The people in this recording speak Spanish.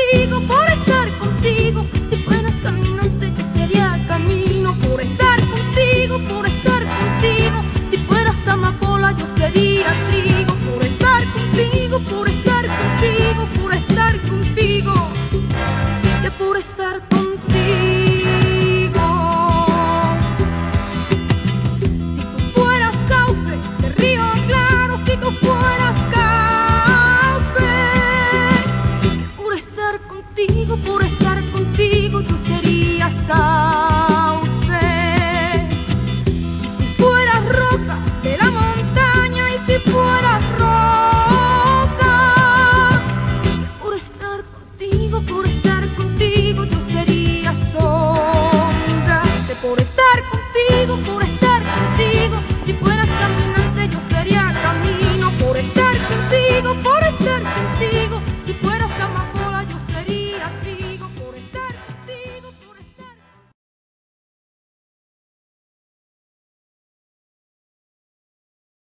contigo, por estar contigo. Si fueras caminante yo sería camino, por estar contigo, por estar contigo. Si fueras amapola yo sería trigo, por estar contigo, por estar contigo, por estar contigo. Que por estar